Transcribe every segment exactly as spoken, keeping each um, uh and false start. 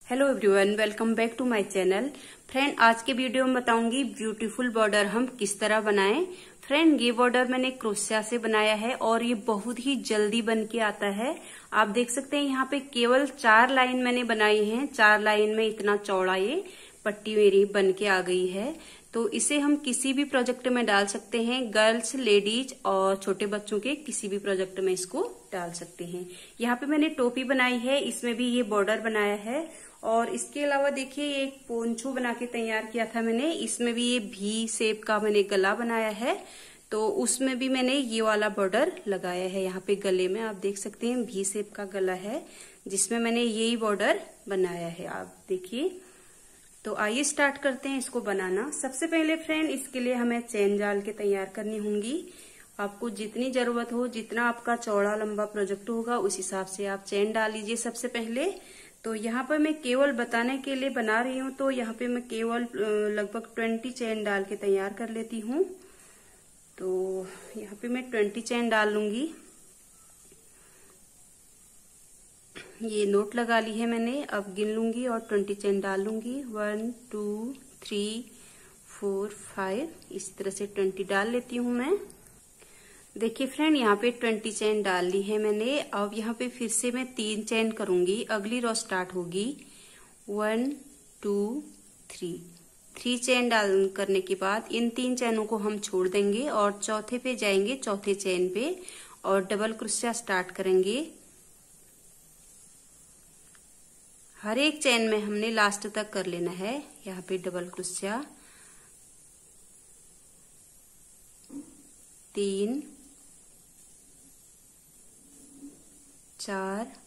Hello everyone, welcome back to my channel. Friend, आज के video में बताऊंगी ब्यूटीफुल बॉर्डर हम किस तरह बनाएं। फ्रेंड, ये बॉर्डर मैंने क्रोशिया से बनाया है और ये बहुत ही जल्दी बन के आता है। आप देख सकते हैं यहाँ पे केवल चार लाइन मैंने बनाई है। चार लाइन में इतना चौड़ा ये पट्टी मेरी बन के आ गई है। तो इसे हम किसी भी प्रोजेक्ट में डाल सकते हैं। गर्ल्स, लेडीज और छोटे बच्चों के किसी भी प्रोजेक्ट में इसको डाल सकते हैं। यहाँ पे मैंने टोपी बनाई है, इसमें भी ये बॉर्डर बनाया है। और इसके अलावा देखिए एक पोंछू बना के तैयार किया था मैंने, इसमें भी ये भी शेप का मैंने गला बनाया है। तो उसमें भी मैंने ये वाला बॉर्डर लगाया है। यहाँ पे गले में आप देख सकते हैं भी शेप का गला है, जिसमें मैंने यही बॉर्डर बनाया है। आप देखिए। तो आइए स्टार्ट करते हैं इसको बनाना। सबसे पहले फ्रेंड, इसके लिए हमें चैन डाल के तैयार करनी होंगी। आपको जितनी जरूरत हो, जितना आपका चौड़ा लंबा प्रोजेक्ट होगा, उस हिसाब से आप चैन डाल लीजिए सबसे पहले। तो यहाँ पर मैं केवल बताने के लिए बना रही हूँ, तो यहाँ पे मैं केवल लगभग ट्वेंटी चैन डाल के तैयार कर लेती हूँ। तो यहाँ पे मैं ट्वेंटी चैन डाल लूंगी। ये नोट लगा ली है मैंने, अब गिन लूंगी और ट्वेंटी चैन डाल लूंगी। One two three four five, इसी तरह से ट्वेंटी डाल लेती हूँ मैं। देखिए फ्रेंड, यहाँ पे ट्वेंटी चैन डाल ली है मैंने। अब यहाँ पे फिर से मैं तीन चैन करूंगी, अगली रो स्टार्ट होगी। One two three, three chain डाल करने के बाद इन तीन चैनों को हम छोड़ देंगे और चौथे पे जाएंगे, चौथे चैन पे, और डबल क्रोशिया स्टार्ट करेंगे। हर एक चैन में हमने लास्ट तक कर लेना है। यहाँ पे डबल क्रोशिया, तीन, चार,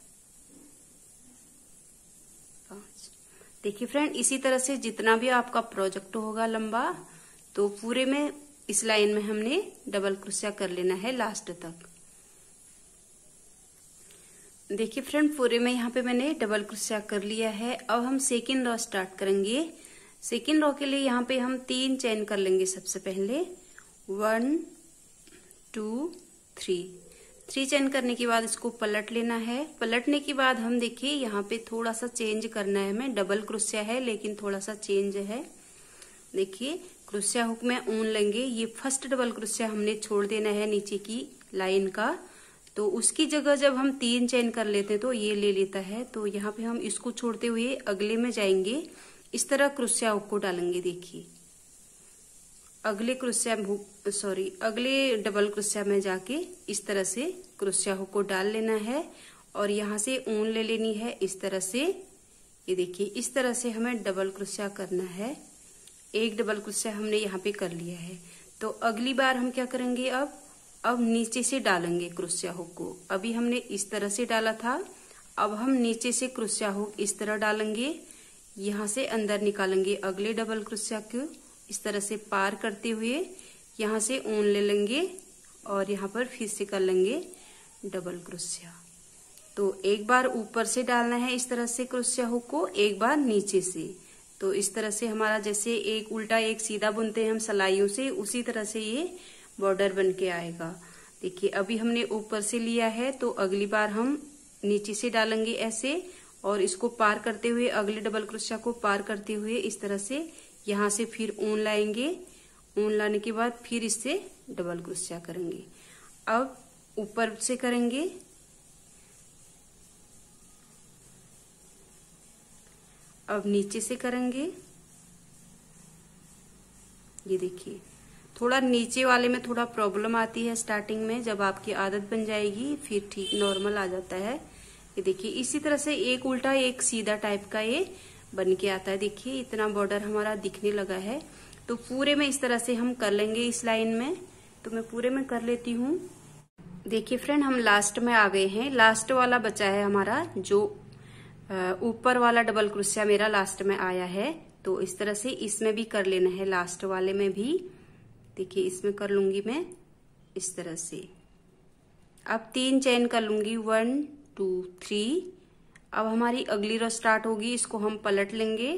पांच। देखिए फ्रेंड, इसी तरह से जितना भी आपका प्रोजेक्ट होगा लंबा, तो पूरे में इस लाइन में हमने डबल क्रोशिया कर लेना है लास्ट तक। देखिए फ्रेंड, पूरे में यहाँ पे मैंने डबल क्रोशिया कर लिया है। अब हम सेकेंड रो स्टार्ट करेंगे। सेकेंड रो के लिए यहाँ पे हम तीन चैन कर लेंगे सबसे पहले। One two three, three chain करने के बाद इसको पलट लेना है। पलटने के बाद हम देखिए यहाँ पे थोड़ा सा चेंज करना है। हमें डबल क्रोशिया है लेकिन थोड़ा सा चेंज है। देखिए क्रोशिया हुक में ऊन लेंगे। ये फर्स्ट डबल क्रोशिया हमने छोड़ देना है नीचे की लाइन का, तो उसकी जगह जब हम तीन चैन कर लेते हैं तो ये ले लेता है। तो यहाँ पे हम इसको छोड़ते हुए अगले में जाएंगे, इस तरह क्रोशिया हुक को डालेंगे। देखिए अगले क्रोशिया सॉरी अगले डबल क्रोशिया में जाके इस तरह से क्रोशिया हुक को डाल लेना है और यहाँ से ऊन ले लेनी है इस तरह से। ये देखिए इस तरह से हमें डबल क्रोशिया करना है। एक डबल क्रोशिया हमने यहाँ पे कर लिया है। तो अगली बार हम क्या करेंगे, अब अब नीचे से डालेंगे क्रोशिया हुक को। अभी हमने इस तरह से डाला था, अब हम नीचे से क्रोशिया हुक इस तरह डालेंगे, यहाँ से अंदर निकालेंगे अगले डबल क्रोशिया को इस तरह से पार करते हुए, यहाँ से ऊन ले लेंगे और यहाँ पर फिर से कर लेंगे डबल क्रोशिया। तो एक बार ऊपर से डालना है इस तरह से क्रोशिया हुक को, एक बार नीचे से। तो इस तरह से हमारा जैसे एक उल्टा एक सीधा बुनते हैं हम सलाइयों से, उसी तरह से ये बॉर्डर बन के आएगा। देखिए अभी हमने ऊपर से लिया है, तो अगली बार हम नीचे से डालेंगे ऐसे, और इसको पार करते हुए अगले डबल क्रोशिया को पार करते हुए इस तरह से यहाँ से फिर ऊन लाएंगे। ऊन लाने के बाद फिर इससे डबल क्रोशिया करेंगे। अब ऊपर से करेंगे, अब नीचे से करेंगे। ये देखिए थोड़ा नीचे वाले में थोड़ा प्रॉब्लम आती है स्टार्टिंग में, जब आपकी आदत बन जाएगी फिर ठीक नॉर्मल आ जाता है। ये देखिए इसी तरह से एक उल्टा एक सीधा टाइप का ये बन के आता है। देखिए इतना बॉर्डर हमारा दिखने लगा है। तो पूरे में इस तरह से हम कर लेंगे इस लाइन में। तो मैं पूरे में कर लेती हूँ। देखिए फ्रेंड, हम लास्ट में आ गए हैं। लास्ट वाला बचा है हमारा, जो ऊपर वाला डबल क्रोशिया मेरा लास्ट में आया है। तो इस तरह से इसमें भी कर लेना है, लास्ट वाले में भी। देखिए इसमें कर लूंगी मैं इस तरह से। अब तीन चैन कर लूंगी, वन टू थ्री। अब हमारी अगली रो स्टार्ट होगी, इसको हम पलट लेंगे।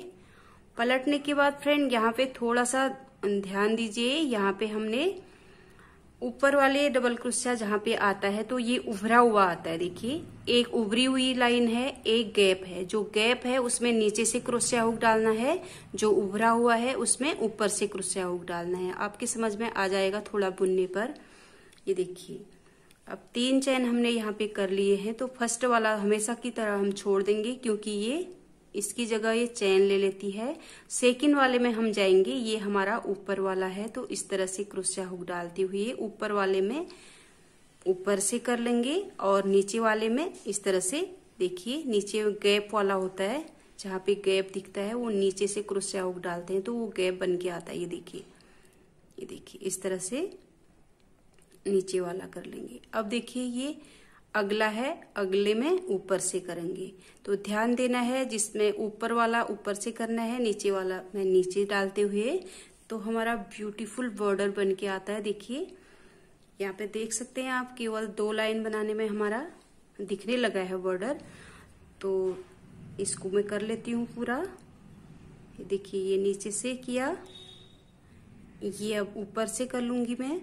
पलटने के बाद फ्रेंड यहाँ पे थोड़ा सा ध्यान दीजिए, यहाँ पे हमने ऊपर वाले डबल क्रोशिया जहाँ पे आता है तो ये उभरा हुआ आता है। देखिए एक उभरी हुई लाइन है, एक गैप है। जो गैप है उसमें नीचे से क्रोशिया हुक डालना है, जो उभरा हुआ है उसमें ऊपर से क्रोशिया हुक डालना है। आपके समझ में आ जाएगा थोड़ा बुनने पर। ये देखिए अब तीन चेन हमने यहाँ पे कर लिए हैं, तो फर्स्ट वाला हमेशा की तरह हम छोड़ देंगे क्योंकि ये इसकी जगह ये चेन ले लेती है। सेकंड वाले में हम जाएंगे, ये हमारा ऊपर वाला है, तो इस तरह से क्रोशिया हुक डालते हुए ऊपर वाले में ऊपर से कर लेंगे और नीचे वाले में इस तरह से। देखिए नीचे गैप वाला होता है, जहाँ पे गैप दिखता है वो नीचे से क्रोशिया हुक डालते हैं तो वो गैप बन के आता है। ये देखिए ये देखिए इस तरह से नीचे वाला कर लेंगे। अब देखिए ये अगला है, अगले में ऊपर से करेंगे, तो ध्यान देना है जिसमें ऊपर वाला ऊपर से करना है, नीचे वाला में नीचे डालते हुए, तो हमारा ब्यूटीफुल बॉर्डर बन के आता है। देखिए यहाँ पे देख सकते हैं आप, केवल दो लाइन बनाने में हमारा दिखने लगा है बॉर्डर। तो इसको मैं कर लेती हूँ पूरा। ये देखिए ये नीचे से किया, ये अब ऊपर से कर लूंगी मैं,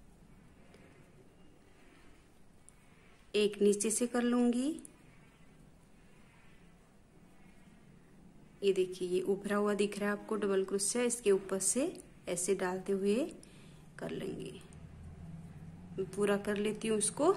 एक नीचे से कर लूंगी। ये देखिए ये उभरा हुआ दिख रहा है आपको डबल क्रोशिया, इसके ऊपर से ऐसे डालते हुए कर लेंगे। मैं पूरा कर लेती हूँ इसको।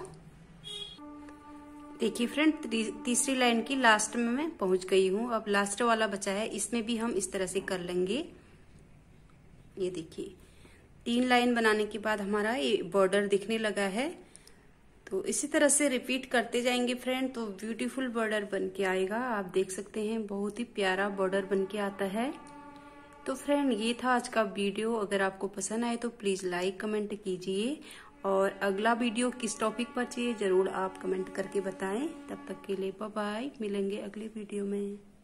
देखिए फ्रेंड तीसरी लाइन की लास्ट में मैं पहुंच गई हूँ। अब लास्ट वाला बचा है, इसमें भी हम इस तरह से कर लेंगे। ये देखिए तीन लाइन बनाने के बाद हमारा ये बॉर्डर दिखने लगा है, तो इसी तरह से रिपीट करते जाएंगे फ्रेंड, तो ब्यूटीफुल बॉर्डर बन के आएगा। आप देख सकते हैं बहुत ही प्यारा बॉर्डर बन के आता है। तो फ्रेंड ये था आज का वीडियो। अगर आपको पसंद आए तो प्लीज लाइक कमेंट कीजिए, और अगला वीडियो किस टॉपिक पर चाहिए जरूर आप कमेंट करके बताएं। तब तक के लिए बाय बाय, मिलेंगे अगले वीडियो में।